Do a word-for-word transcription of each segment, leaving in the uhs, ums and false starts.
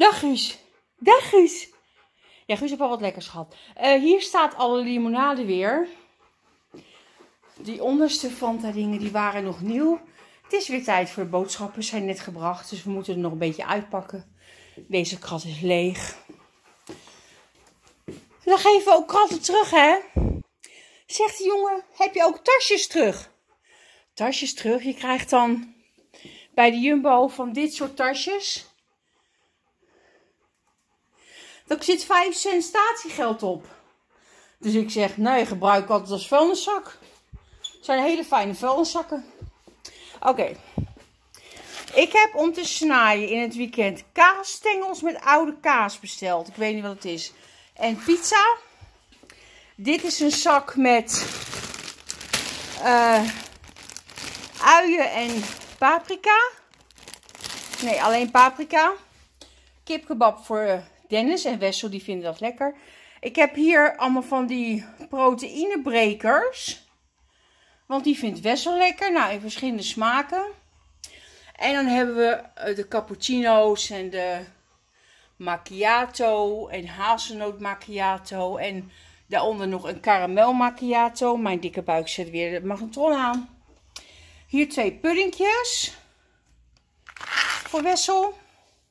Dag Guus. Dag Guus. Ja, Guus heeft al wat lekkers gehad. Uh, hier staat alle limonade weer. Die onderste Fanta dingen die waren nog nieuw. Het is weer tijd voor de boodschappen. Ze zijn net gebracht, dus we moeten er nog een beetje uitpakken. Deze krat is leeg. Dan geven we ook kratten terug, hè? Zegt de jongen, heb je ook tasjes terug? Tasjes terug. Je krijgt dan bij de Jumbo van dit soort tasjes. Daar zit vijf cent statiegeld op. Dus ik zeg, nee, gebruik ik altijd als vuilniszak. Het zijn hele fijne vuilniszakken. Oké. Okay. Ik heb om te snijden in het weekend kaasstengels met oude kaas besteld. Ik weet niet wat het is. En pizza. Dit is een zak met uh, uien en paprika. Nee, alleen paprika. Kipkebab voor Dennis en Wessel, die vinden dat lekker. Ik heb hier allemaal van die proteïnebrekers. Want die vindt Wessel lekker. Nou, in verschillende smaken. En dan hebben we de cappuccino's en de macchiato en hazelnoot macchiato. En daaronder nog een caramel macchiato. Mijn dikke buik zet weer de magnetron aan. Hier twee puddingjes. Voor Wessel.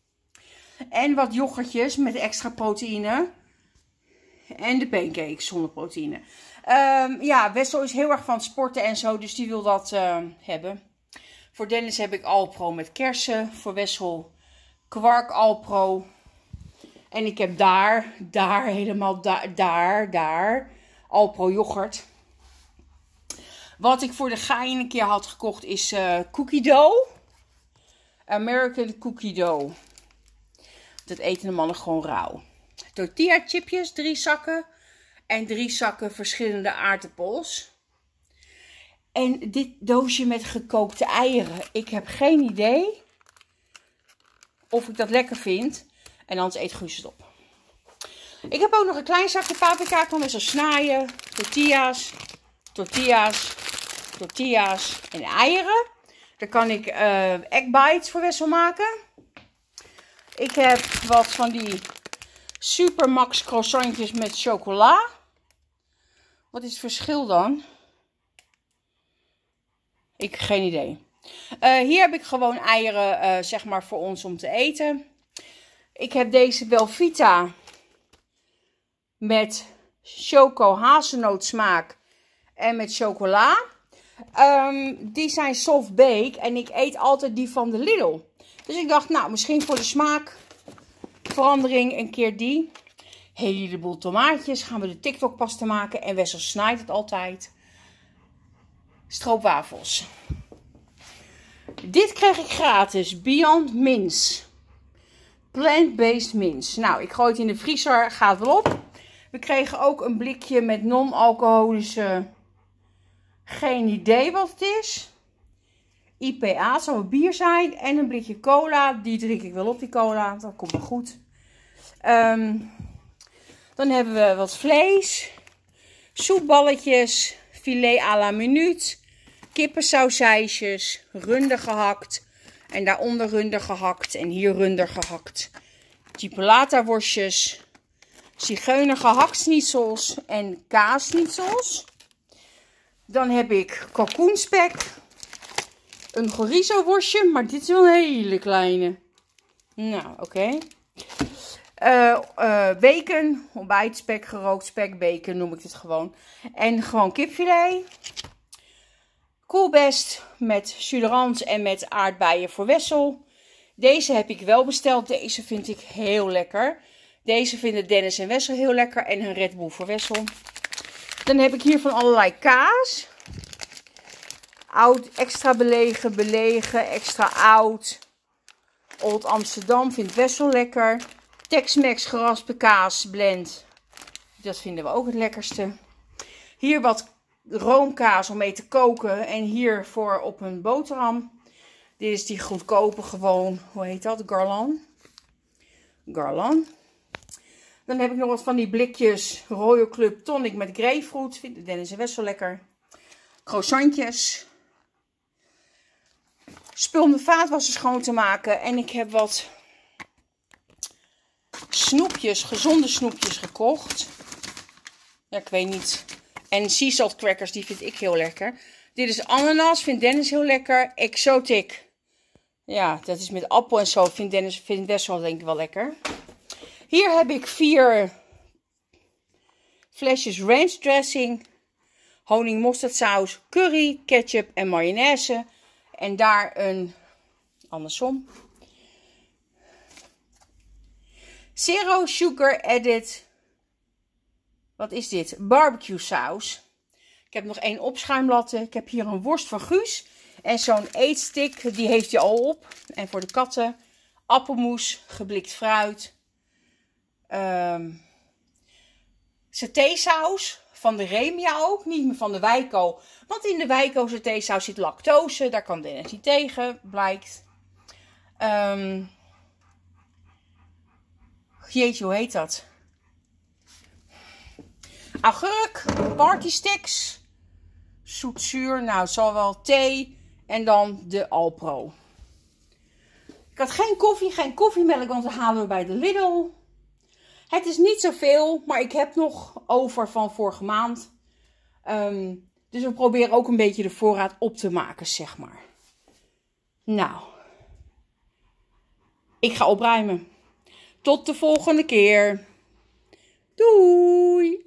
En wat yoghurtjes met extra proteïne. En de pancakes zonder proteïne. Um, ja, Wessel is heel erg van het sporten en zo. Dus die wil dat uh, hebben. Voor Dennis heb ik Alpro met kersen. Voor Wessel kwark Alpro. En ik heb daar, daar, helemaal daar, daar, daar. Alpro yoghurt. Wat ik voor de gein een keer had gekocht is uh, cookie dough. American cookie dough. Dat eten de mannen gewoon rauw. Tortilla chipjes, drie zakken. En drie zakken verschillende aardappels. En dit doosje met gekookte eieren. Ik heb geen idee of ik dat lekker vind. En anders eet Guus het op. Ik heb ook nog een klein zakje paprika. Ik kan best wel snijden. Tortillas. Tortillas. Tortillas. En eieren. Daar kan ik uh, egg bites voor Wessel maken. Ik heb wat van die Supermax croissantjes met chocola. Wat is het verschil dan? Ik heb geen idee. Uh, hier heb ik gewoon eieren, uh, zeg maar, voor ons om te eten. Ik heb deze Belvita met choco hazelnoot smaak en met chocola. Um, die zijn soft bake en ik eet altijd die van de Lidl. Dus ik dacht, nou, misschien voor de smaakverandering een keer die. Heleboel tomaatjes. Gaan we de TikTok pasta maken. En Wessel snijdt het altijd. Stroopwafels. Dit kreeg ik gratis. Beyond Mince. Plant-based mince. Nou, ik gooi het in de vriezer. Gaat wel op. We kregen ook een blikje met non-alcoholische. Geen idee wat het is. I P A, het zal een bier zijn. En een blikje cola. Die drink ik wel op, die cola. Dat komt wel goed. Um, dan hebben we wat vlees. Soepballetjes. Filet à la minuut. Kippensausijsjes. Runder gehakt. En daaronder runder gehakt. En hier runder gehakt. Chipolata worstjes. Zigeuner gehaktschnitzels. En kaasschnitzels. Dan heb ik kalkoenspek. Een chorizo worstje, maar dit is wel een hele kleine. Nou, oké. Okay. Uh, uh, bacon, ontbijtspek, gerookt spek, bacon noem ik dit gewoon. En gewoon kipfilet. Koelbest met chuderans en met aardbeien voor Wessel. Deze heb ik wel besteld. Deze vind ik heel lekker. Deze vinden Dennis en Wessel heel lekker. En een Red Bull voor Wessel. Dan heb ik hier van allerlei kaas. Oud, extra belegen, belegen, extra oud. Old Amsterdam vindt Wessel lekker. Tex-Mex geraspte kaas blend. Dat vinden we ook het lekkerste. Hier wat roomkaas om mee te koken. En hier voor op een boterham. Dit is die goedkope gewoon, hoe heet dat? Garland. Garland. Dan heb ik nog wat van die blikjes Royal Club Tonic met grapefruit. Vinden Dennis en Wessel lekker. Croissantjes. Spul om de vaatwasser schoon te maken. En ik heb wat snoepjes, gezonde snoepjes gekocht. Ja, ik weet niet. En sea salt crackers, die vind ik heel lekker. Dit is ananas, vindt Dennis heel lekker. Exotic. Ja, dat is met appel en zo. Vindt Dennis, vindt Wessel denk ik wel lekker. Hier heb ik vier flesjes ranch dressing. Honing, mosterdsaus, curry, ketchup en mayonaise. En daar een, andersom. Zero sugar added. Wat is dit? Barbecue saus. Ik heb nog één opschuimlatte. Ik heb hier een worst van Guus. En zo'n eetstick, die heeft hij al op. En voor de katten. Appelmoes, geblikt fruit. Um, satésaus. Van de Remia ook. Niet meer van de Wijko. Want in de Wijko satésaus zit lactose. Daar kan Dennis niet tegen, blijkt. Um, jeetje, hoe heet dat? Augurk, party sticks, zoetzuur, nou het zal wel thee en dan de Alpro. Ik had geen koffie, geen koffiemelk, want dat halen we bij de Lidl. Het is niet zoveel, maar ik heb nog over van vorige maand. Um, dus we proberen ook een beetje de voorraad op te maken, zeg maar. Nou, ik ga opruimen. Tot de volgende keer. Doei!